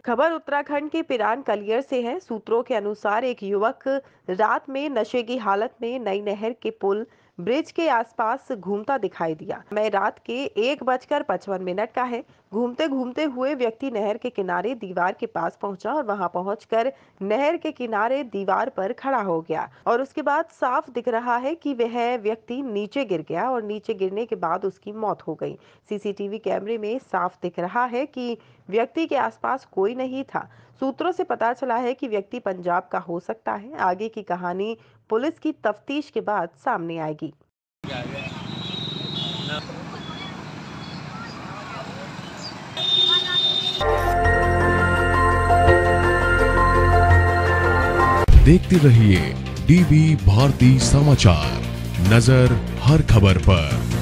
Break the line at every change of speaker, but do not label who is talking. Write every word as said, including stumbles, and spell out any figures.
खबर उत्तराखंड के पिरान कलियर से है। सूत्रों के अनुसार एक युवक रात में नशे की हालत में नई नहर के पुल ब्रिज के आसपास घूमता दिखाई दिया। मैं रात के एक बजकर पचपन मिनट का है। घूमते घूमते हुए व्यक्ति नहर के किनारे दीवार के पास पहुंचा और वहां पहुंचकर नहर के किनारे दीवार पर खड़ा हो गया और उसके बाद साफ दिख रहा है कि वह व्यक्ति नीचे गिर गया और नीचे गिरने के बाद उसकी मौत हो गई। सीसीटीवी कैमरे में साफ दिख रहा है कि व्यक्ति के आसपास कोई नहीं था। सूत्रों से पता चला है कि व्यक्ति पंजाब का हो सकता है। आगे की कहानी पुलिस की तफ्तीश के बाद सामने आएगी।
देखते रहिए डीबी भारती समाचार, नजर हर खबर पर।